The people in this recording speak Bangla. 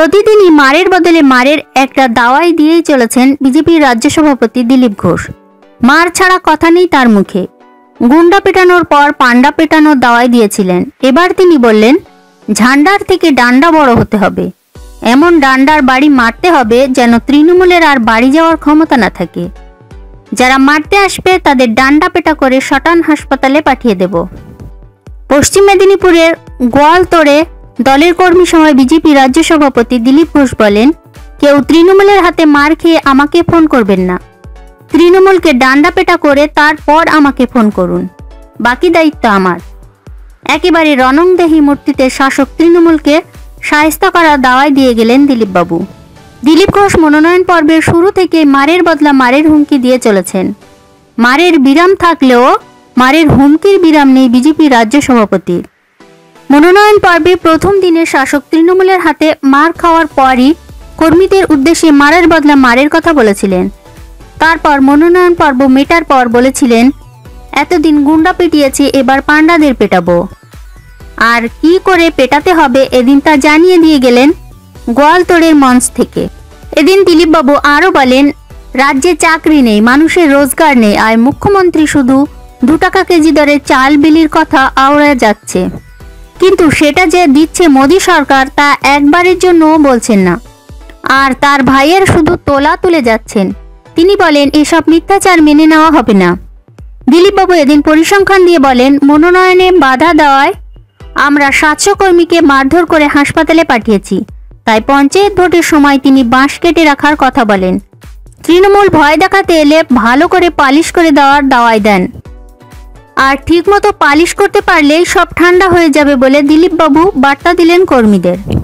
প্রতিদিনই মারের বদলে মারের একটা দাওয়াই দিয়েই চলেছেন বিজেপির রাজ্য সভাপতি দিলীপ ঘোষ। মার ছাড়া কথা নেই তার মুখে। গুন্ডা পেটানোর পর পান্ডা পেটানোর দাওয়াই দিয়েছিলেন। এবার তিনি বললেন, ঝান্ডার থেকে ডান্ডা বড় হতে হবে, এমন ডান্ডার বাড়ি মারতে হবে যেন তৃণমূলের আর বাড়ি যাওয়ার ক্ষমতা না থাকে। যারা মারতে আসবে তাদের ডান্ডা পেটা করে শটান হাসপাতালে পাঠিয়ে দেব। পশ্চিম মেদিনীপুরের গোয়ালতোড়ে দলের কর্মী সভায় বিজেপি রাজ্য সভাপতি দিলীপ ঘোষ বলেন, কেউ তৃণমূলের হাতে মার খেয়ে আমাকে ফোন করবেন না। তৃণমূলকে ডান্ডা পেটা করে তারপর আমাকে ফোন করুন, বাকি দায়িত্ব আমার। একেবারে রণংদেহী মূর্তিতে শাসক তৃণমূলকে শায়েস্তা করার দাওয়াই দিয়ে গেলেন দিলীপবাবু। দিলীপ ঘোষ মনোনয়ন পর্বের শুরু থেকে মারের বদলা মারের হুমকি দিয়ে চলেছেন। মারের বিরাম থাকলেও মারের হুমকির বিরাম নেই বিজেপি রাজ্য সভাপতির। মনোনয়ন পর্বে প্রথম দিনে শাসক তৃণমূলের হাতে মার খাওয়ার পরই কর্মীদের উদ্দেশ্যে মারের বদলা মারের কথা বলেছিলেন। তারপর মনোনয়ন পর্ব মেটার পর বলেছিলেন, এতদিন গুন্ডা পেটিয়েছি, এবার পান্ডাদের পেটাবো। আর কি করে পেটাতে হবে এদিন তা জানিয়ে দিয়ে গেলেন গোয়ালতোড়ের মঞ্চ থেকে। এদিন দিলীপবাবু আরও বলেন, রাজ্যে চাকরি নেই, মানুষের রোজগার নেই, আর মুখ্যমন্ত্রী শুধু 2 টাকা কেজি দরে চাল বিলির কথা আওড়া যাচ্ছে, কিন্তু সেটা যে দিচ্ছে মোদী সরকার তা একবারের জন্যও বলছেন না। আর তার ভাইয়ের শুধু তোলা তুলে যাচ্ছেন। তিনি বলেন, এসব মিথ্যাচার মেনে নেওয়া হবে না। দিলীপবাবু এদিন পরিসংখ্যান দিয়ে বলেন, মনোনয়নে বাধা দেওয়ায় আমরা 700 কর্মীকে মারধর করে হাসপাতালে পাঠিয়েছি। তাই পঞ্চায়েত ভোটের সময় তিনি বাঁশ কেটে রাখার কথা বলেন। তৃণমূল ভয় দেখাতে এলে ভালো করে পালিশ করে দেওয়ার দাওয়াই দেন, আর ঠিকমতো পালিশ করতে পারলেই সব ঠান্ডা হয়ে যাবে বলে দিলীপবাবু বার্তা দিলেন কর্মীদের।